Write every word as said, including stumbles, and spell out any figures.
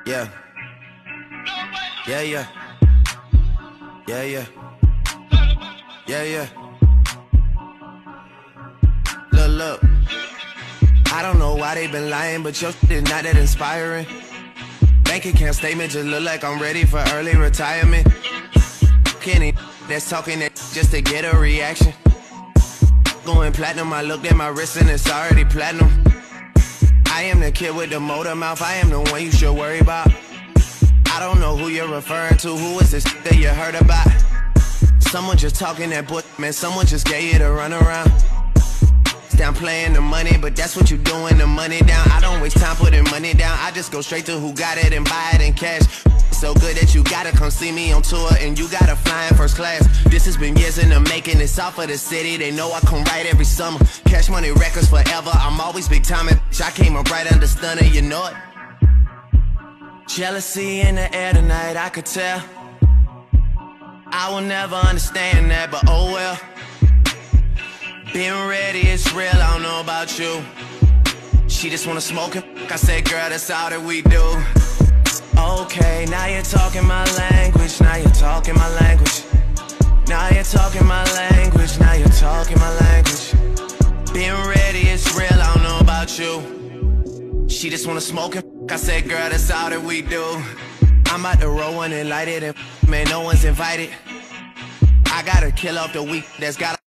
Yeah. Yeah, yeah. Yeah, yeah. Yeah, yeah. Look, look. I don't know why they been lying, but your shit is not that inspiring. Bank account statement just look like I'm ready for early retirement. Kenny that's talking that just to get a reaction. Going platinum, I looked at my wrist and it's already platinum. I am the kid with the motor mouth, I am the one you should worry about. I don't know who you're referring to, who is this that you heard about? Someone just talking that butt, man, someone just gave you the runaround. Down playing the money, but that's what you doing, the money down. I don't waste time putting money down, I just go straight to who got it and buy it in cash. So good that you gotta come see me on tour and you gotta fly in first class. This has been years in the making, it's off of the city, they know I come right every summer. Cash Money Records forever, I'm always big time and I came up right under Stunner, you know it. Jealousy in the air tonight, I could tell. I will never understand that, but oh well. Being ready, it's real, I don't know about you. She just wanna smoke and I said, girl, that's all that we do. Okay, now you're talking my language, now you're talking my language. Now you're talking my language, now you're talking my language. Being ready, it's real, I don't know about you. She just wanna smoke and I said, girl, that's all that we do. I'm about to roll one and light it and man, no one's invited. I gotta kill off the week that's got